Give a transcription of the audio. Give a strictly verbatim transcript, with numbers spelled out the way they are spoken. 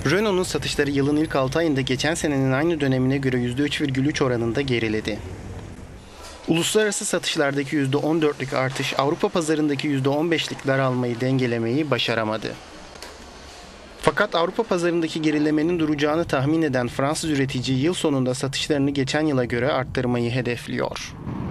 Renault'un satışları yılın ilk altı ayında geçen senenin aynı dönemine göre yüzde üç virgül üç oranında geriledi. Uluslararası satışlardaki yüzde on dörtlük artış Avrupa pazarındaki yüzde on beşlik daralmayı dengelemeyi başaramadı. Fakat Avrupa pazarındaki gerilemenin duracağını tahmin eden Fransız üretici yıl sonunda satışlarını geçen yıla göre arttırmayı hedefliyor.